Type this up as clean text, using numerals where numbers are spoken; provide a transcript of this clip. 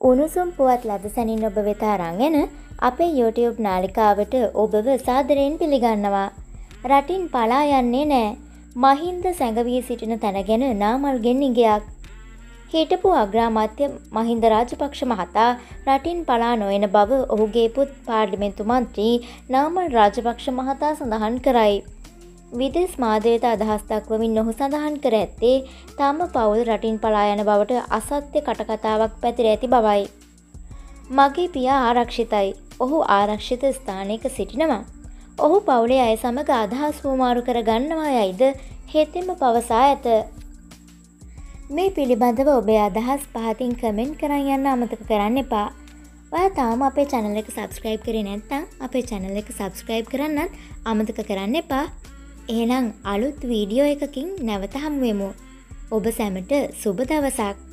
උණුසුම් පුවත් ලදසනින් ඔබ වෙත අරන් එන අපේ YouTube නාලිකාවට ඔබව සාදරයෙන් පිළිගන්නවා. රටින් පලා යන්නේ නෑ. මහින්ද සැඟවී සිටින තැන ගැන නාමල්ගෙන් ඉගයක්. හිටපු අග්‍රාමාත්‍ය මහින්ද රාජපක්ෂ මහතා රටින් පලා නොයන බව ඔහුගේ පුත් පාර්ලිමේන්තු මන්ත්‍රී නාමල් රාජපක්ෂ මහතා සඳහන් කරයි. විදේශ මාධ්‍යයට අදහස් දක්වමින් ඔහු සඳහන් කර ඇත්තේ තාම පවුල් රටින් පලා යන බවට අසත්‍ය කටකතාවක් පැතිර ඇති බවයි. මගේ පියා ආරක්ෂිතයි. ඔහු ආරක්ෂිත ස්ථානයක සිටිනවා. ඔහු පවුලේ අය සමග අදහස් හුවමාරු කර ගන්නවා යයිද හෙතෙම පවසා ඇත. මේ පිළිබඳව ඔබේ අදහස් පහතින් කමෙන්ට් කරන් යන්න අමතක කරන්න එපා. ඔයා තාම අපේ channel එක subscribe කරේ නැත්නම් අපේ channel එක subscribe කරන්නත් අමතක කරන්න එපා. එහෙනම් අලුත් වීඩියෝ එකකින් නැවත හමු වෙමු. ඔබ සැමට සුබ දවසක්.